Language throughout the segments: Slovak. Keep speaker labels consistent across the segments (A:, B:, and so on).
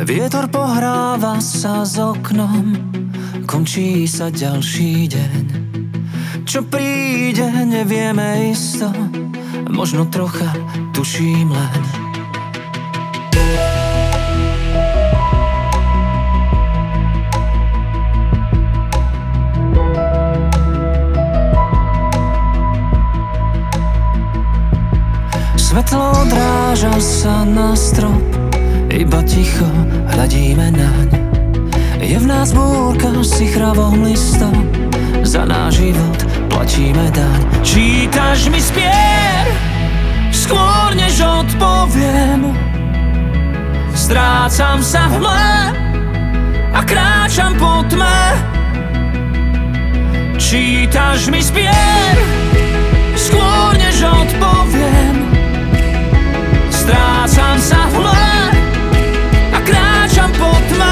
A: Vietor pohráva sa s oknom, končí sa ďalší deň. Čo príde, nevieme isto, možno trocha tuším len. Svetlo odráža sa na strop, iba ticho hľadíme naň. Je v nás búrka si chravom listom, za náš život platíme daň. Čítaš mi z pier, skôr než odpoviem. Strácam sa v mle a kráčam po tme. Čítaš mi z pier, skôr než odpoviem. Strácam sa v mle a kráčam po tme.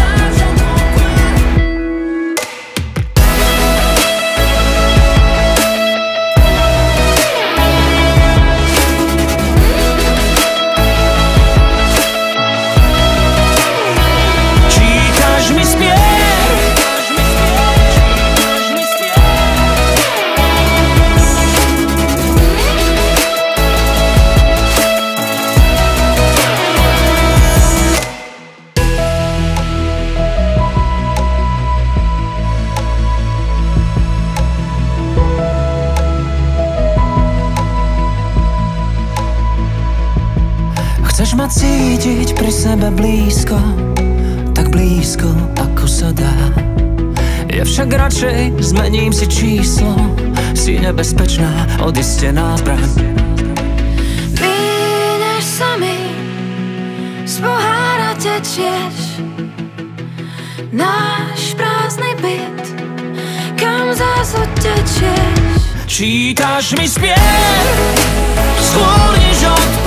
A: Čítaš mi z pier, chceš ma cítiť pri sebe blízko, tak blízko, ako sa dá. Ja však radšej zmením si číslo, si nebezpečná, odistená zbraň.
B: Míňaš sa mi, z pohára tečieš, náš prázdny byt, kam zás utečieš.
A: Čítaš mi z pier, skôr než odpoviem.